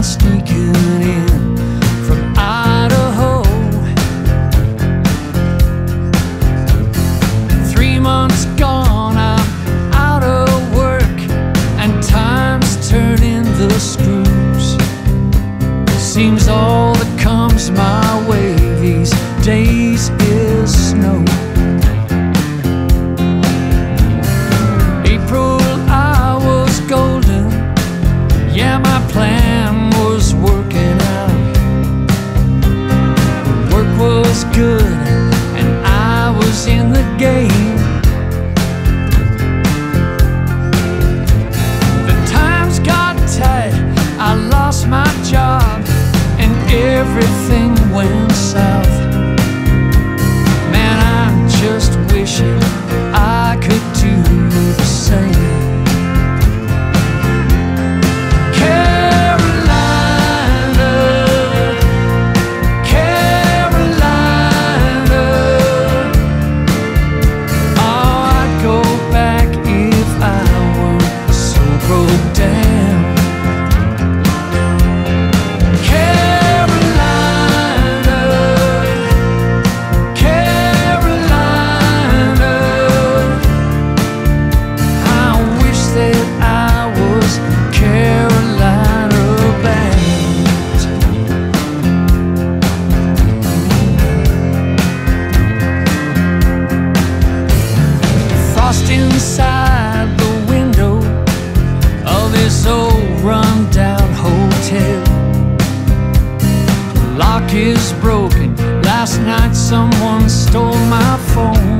sneaking in from Idaho. 3 months gone, I'm out of work, and time's turning the screws. Seems all that comes my way these days is snow. April, I was golden. Yeah, my plan was working out. Work was good, and I was in the game. The times got tight, I lost my job, and everything went south. Man, I'm just wishing I could do the same. Inside the window of this old run-down hotel, the lock is broken. Last night someone stole my phone.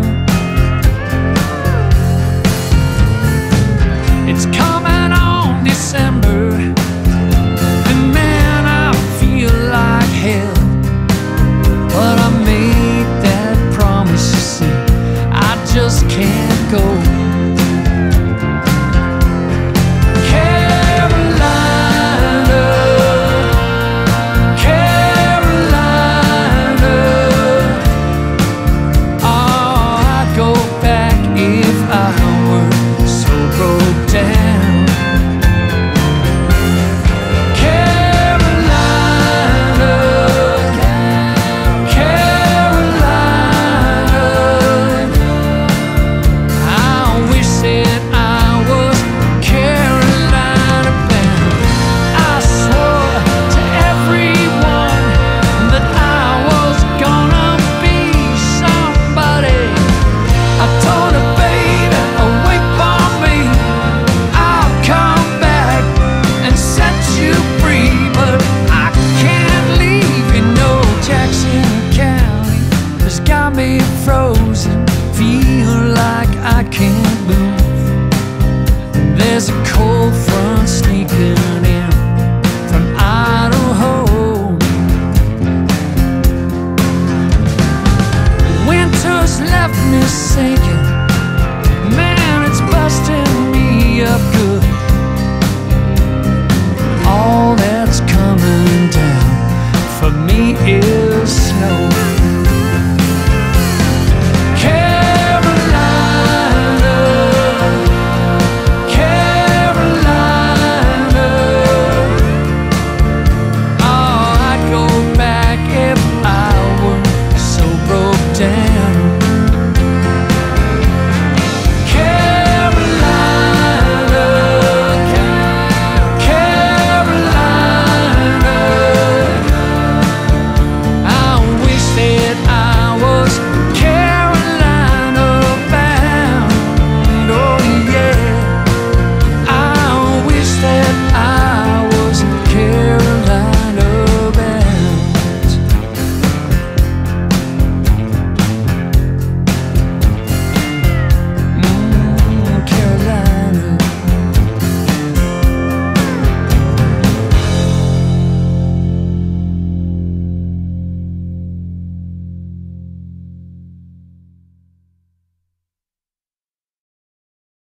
It's coming on December, and man, I feel like hell. But I made that promise, you see, I just can't go. Frozen, feel like I can't move. There's a cold front sneaking